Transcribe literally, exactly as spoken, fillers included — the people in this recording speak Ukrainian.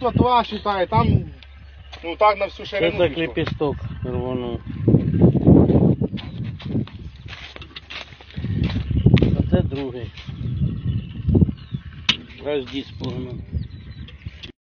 котла, считай, там, ну так на всю Що ширину. за пішло. клепісток рванув? А це другий. Аж діс погнув.